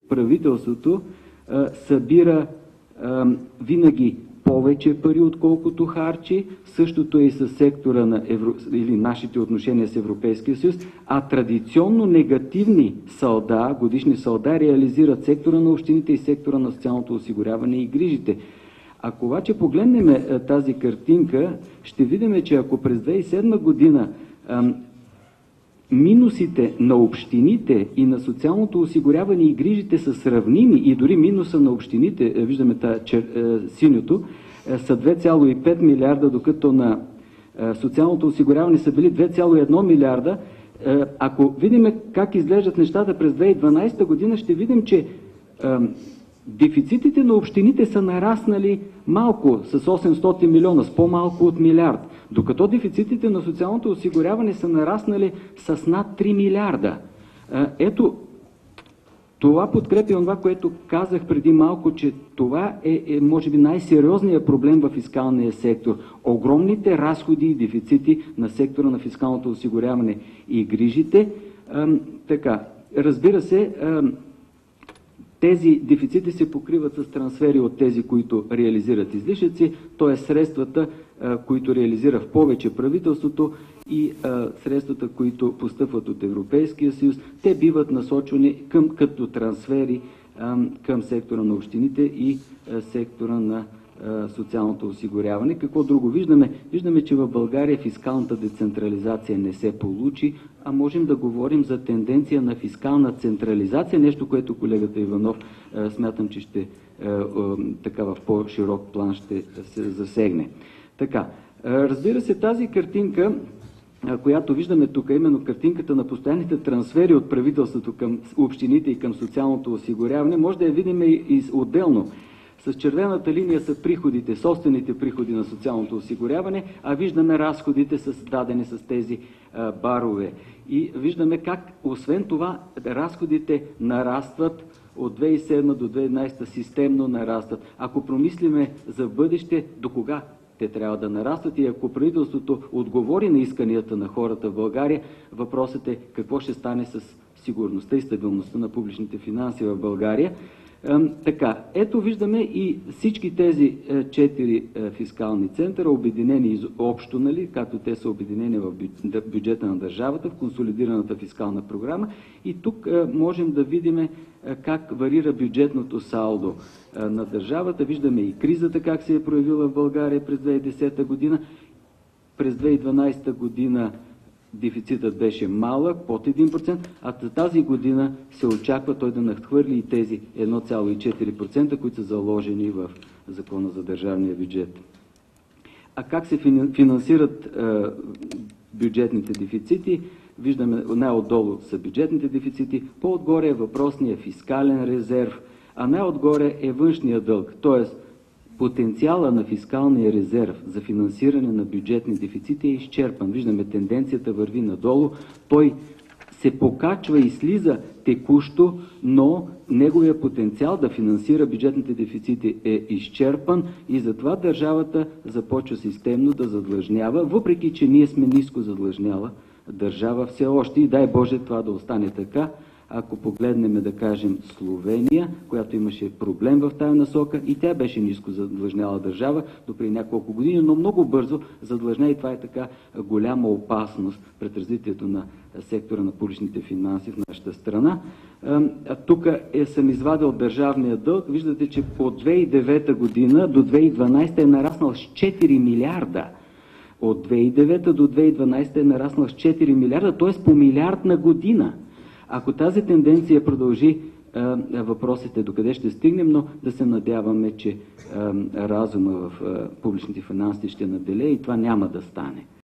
правителството събира винаги повече пари, отколкото харчи. Същото е и с сектора на или нашите отношения с Европейския съюз, а традиционно негативни салда, годишни салда реализират сектора на общините и сектора на социалното осигуряване и грижите. Ако обаче погледнем тази картинка, ще видим, че ако през 2007 година минусите на общините и на социалното осигуряване и грижите са сравними и дори минуса на общините, виждаме синьото, са 2,5 милиарда, докато на социалното осигуряване са били 2,1 милиарда. Ако видим как изглеждат нещата през 2012 година, ще видим, че дефицитите на общините са нараснали малко, с 800 милиона, с по-малко от милиард, докато дефицитите на социалното осигуряване са нараснали с над 3 милиарда. Ето, това подкрепя това, което казах преди малко, че това е може би най-сериозният проблем в фискалния сектор. Огромните разходи и дефицити на сектора на фискалното осигуряване и грижите. Разбира се, тези дефицити се покриват с трансфери от тези, които реализират излишъци, т.е. средствата, които реализира в повече правителството и средствата, които постъпват от Европейския съюз, те биват насочени като трансфери към сектора на общините и сектора на социалното осигуряване. Какво друго виждаме? Виждаме, че в България фискалната децентрализация не се получи, а можем да говорим за тенденция на фискална централизация, нещо, което колегата Иванов смятам, че ще така в по-широк план ще се засегне. Така, разбира се, тази картинка, която виждаме тук, именно картинката на постоянните трансфери от правителството към общините и към социалното осигуряване, може да я видим и отделно. С червената линия са приходите, собствените приходи на социалното осигуряване, а виждаме разходите дадени с тези барове. И виждаме как, освен това, разходите нарастват от 2007 до 2011 системно нарастват. Ако промислиме за бъдеще, до кога те трябва да нарастват и ако правителството отговори на исканията на хората в България, въпросът е какво ще стане с сигурността и стабилността на публичните финанси в България. Така, ето виждаме и всички тези 4 фискални центъра, обединени общо, нали, както те са обединени в бюджета на държавата, в консолидираната фискална програма. И тук можем да видим как варира бюджетното салдо на държавата. Виждаме и кризата как се е проявила в България през 2010 година. През 2012 година дефицитът беше малък, под 1%, а тази година се очаква той да надхвърли и тези 1,4%, които са заложени в Закона за държавния бюджет. А как се финансират бюджетните дефицити? Виждаме, най-отдолу са бюджетните дефицити, по-отгоре е въпросния фискален резерв, а най-отгоре е външния дълг, т.е. потенциала на фискалния резерв за финансиране на бюджетни дефицити е изчерпан. Виждаме, тенденцията върви надолу, той се покачва и слиза текущо, но неговия потенциал да финансира бюджетните дефицити е изчерпан и затова държавата започва системно да задлъжнява, въпреки че ние сме ниско задлъжняла държава все още и дай Боже това да остане така. Ако погледнем, да кажем, Словения, която имаше проблем в тая насока, и тя беше ниско задлъжняла държава до преди няколко години, но много бързо задлъжня и това е така голяма опасност пред развитието на сектора на публичните финанси в нашата страна. Тук съм извадил държавния дълг. Виждате, че от 2009 година до 2012 е нараснал с 4 милиарда. От 2009 до 2012 е нараснал с 4 милиарда, т.е. по милиард на година. Ако тази тенденция продължи, въпросът е докъде ще стигнем, но да се надяваме, че разума в публичните финанси ще наделее и това няма да стане.